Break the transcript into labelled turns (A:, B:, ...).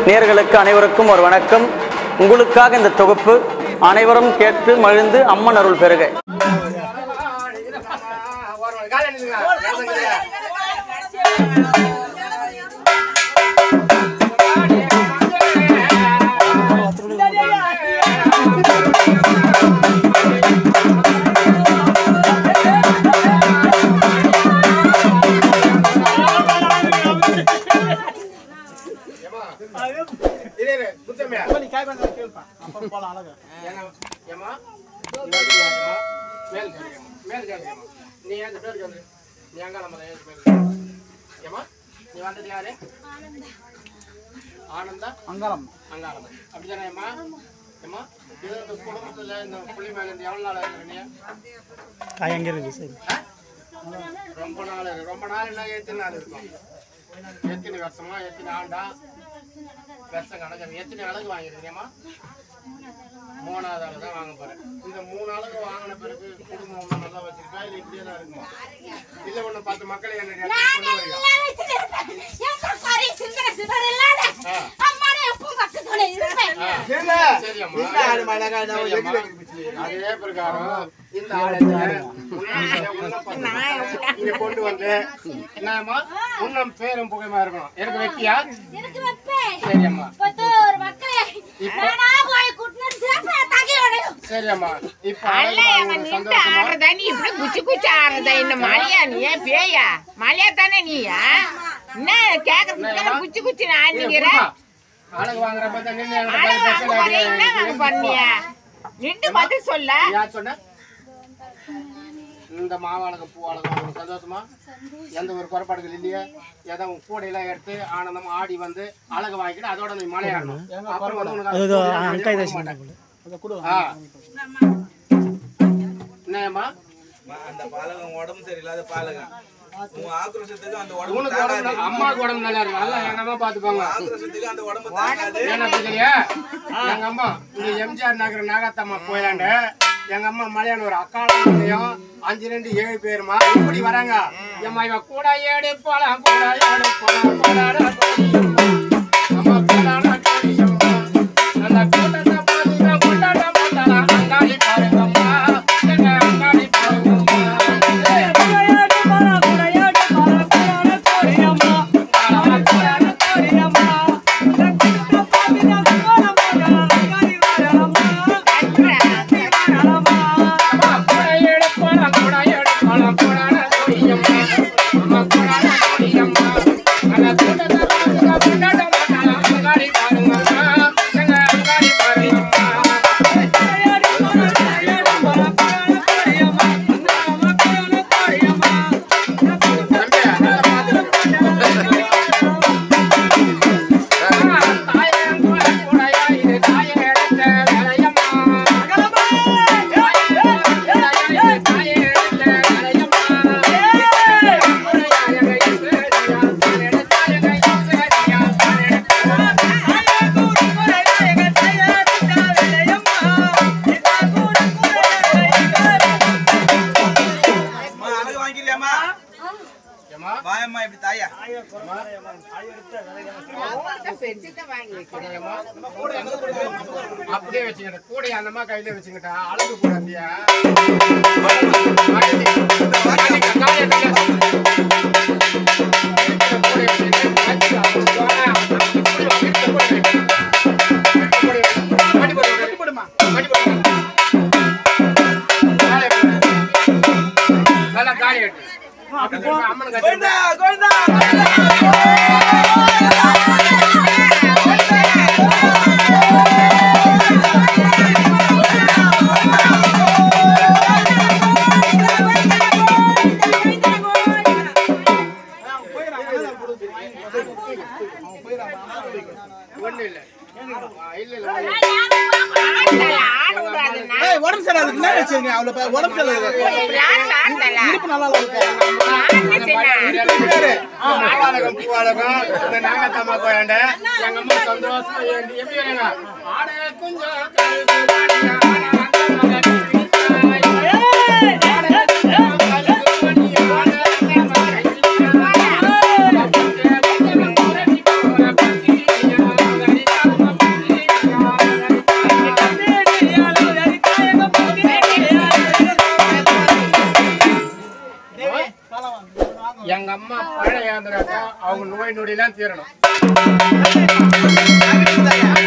A: நேயர்களுக்கு அனைவருக்கும் ஒரு வணக்கம். உங்களுக்காக இந்த தொகுப்பு. அனைவரும் கேட்டு மகிழ்ந்து அம்மன் அருள் பெறுக.
B: ரொம்ப நாள் எத்தனை நாள் இருக்கும்? எத்தனை வருஷமா எத்தனை ஆண்டா வருஷம் கணக்கு எத்தனை அழகு வாங்கிருக்கேம்மா? 3வது அழகு தான் வாங்க போறேன். இந்த 3 அழகு வாங்கின பிறகு குடும்பம் ஒண்ணு நல்லா வச்சிருக்கா இல்ல இப்படியே தான் இருக்குமா? இல்ல ஒண்ணு 10 மக்களை என்ன கொண்டு வரீங்க? அதே பிரகாரம் இந்த இங்க கொண்டு வந்து என்னம்மா உன்னம் பேரும் புகைமா இருக்கணும். எனக்கு வைப்பியா? சரியம்மா. சரியம்மா. இப்ப
C: சந்தோஷமா நீ இப்படி குச்சி குச்சி ஆடுறத இந்த மலையா நீ பேயா மலையா தானே நீயா என்ன கேக்குறதுக்கு குச்சி குச்சி ஆடிக்கிற
B: அழகு வாங்குறப்ப
C: பண்ணியா நின்று பதில் சொல்ல
B: யார் சொன்ன? இந்த மாவாழகம் பூவாழகம் சந்தோஷமா? எந்த ஒரு குறைபாடுகள் இல்லையா? ஏதோ கூடையெல்லாம் எடுத்து ஆனந்தமா ஆடி வந்து அழகு வாங்கிட்டு அதோட நீ மலையாடணும். அப்புறம் வந்து என்னம்மா
D: அந்த பாலகம் உடம்பு சரியில்லாத பாலகம் ஆக்ரோஷத்துக்கு அந்த
B: அம்மாவுக்கு உடம்பு நல்லா இருக்கு. நல்லா எங்க அம்மா பாத்துப்பாங்க.
D: ஆக்ரோஷத்துக்கு அந்த உடம்பு தாங்காது.
B: என்ன தெரியலையா? எங்க அம்மா இங்க எம்ஜிஆர் நகர் நாகத்தம்மா கோயிலாண்டு எங்க அம்மா மலையான ஒரு அக்காலையும் 5-2-7 பேருமா இப்படி வராங்க. எம்மா இவ கூட ஏடு போலாம் கூட ஏடு போலாம் போடாடா அம்மா போடாடா கோடியம்மா அந்த கூட்டத்தை பாத்துங்க கொண்டாட மாட்டாரா அங்காடி பாருங்கம்மா எங்க அங்காடி பாருங்கம்மா அப்படியே வச்சுக்கிட்ட கூட அந்தமா கையில வச்சுக்கிட்டா அழகு போடாதியா நல்லா காலி எடுத்து அம்மன் கட்டி நாகத்தம்மா கோயாண்ட எங்க அம்மா சந்தோஷமா எப்படி ஆட கொஞ்சம் எங்க அம்மா பழைய அவங்க நோய் நொடியெல்லாம் தீரணும்.